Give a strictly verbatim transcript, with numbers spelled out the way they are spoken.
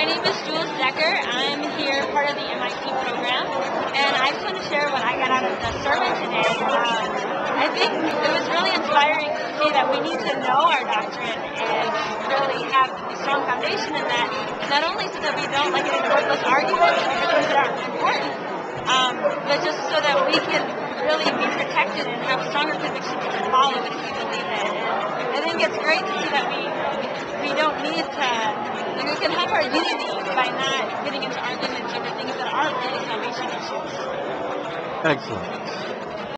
name is Jules Decker. I'm here part of the M I T program, and I just want to share what I got out of the sermon today. Um, I think it was really inspiring to see that we need to know our doctrine and really have a strong foundation in that, not only so that we don't like get into worthless arguments over things that aren't important, um, but just so that we can really be protected and have stronger convictions to follow it if we believe it. And I think it's great to see that we we don't need to, like, we can have our unity by not getting into arguments over things that aren't really salvation issues. Excellent.